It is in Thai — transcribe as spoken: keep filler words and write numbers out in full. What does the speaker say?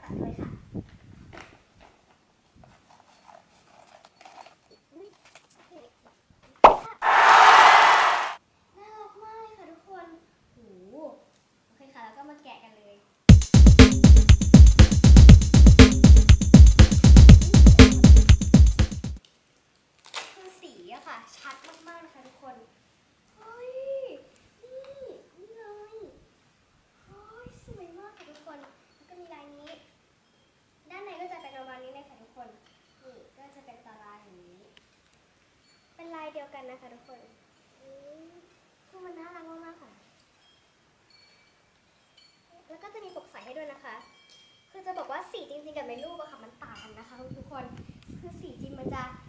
ตัดเลยค่ะน่ารักมากเลยค่ะทุกคนโอ้โหโอเคค่ะแล้วก็มาแกะกันเลยคือสีอะค่ะชัดมากๆนะคะทุกคนเฮ้ยนี่นี่เลยโอ้ยสวยมากค่ะทุกคนแล้วก็มีลายนี้ด้านในก็จะเป็นประมาณนี้เลยค่ะทุกคนนี่ก็จะเป็นตารางอย่างนี้เป็นลายเดียวกันนะคะทุกคนคือมันน่ารักมากๆค่ะแล้วก็จะมีปกใสให้ด้วยนะคะคือจะบอกว่าสีจริงๆกับในรูปอะค่ะมันต่างกันนะคะทุกคนคือสีจริงมันจะ